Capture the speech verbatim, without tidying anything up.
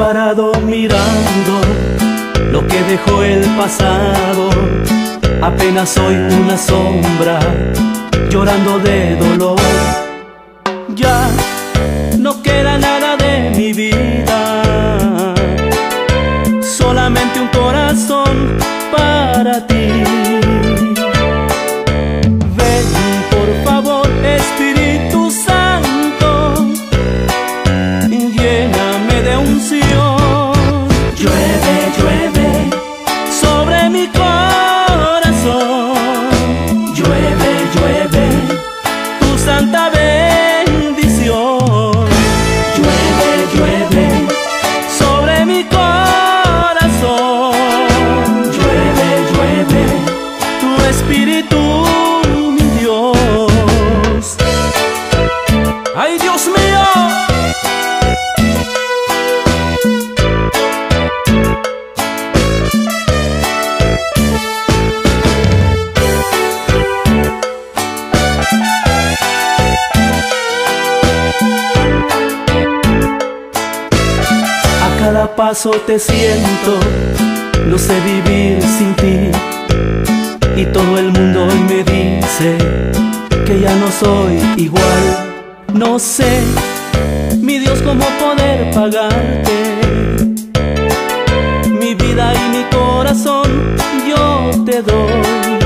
parado mirando lo que dejó el pasado. Apenas soy una sombra llorando de dolor. Ya no queda nada de mi vida, solamente un corazón para ti. Ven por favor, Espíritu Santo, lléname de unción. Llueve, llueve sobre mi corazón. Llueve, llueve tu santa bendición. Llueve, llueve sobre mi corazón. Llueve, llueve tu espíritu, mi Dios. ¡Ay, Dios mío! A cada paso te siento, no sé vivir sin ti. Y todo el mundo hoy me dice que ya no soy igual. No sé, mi Dios, cómo poder pagarte. Mi vida y mi corazón yo te doy.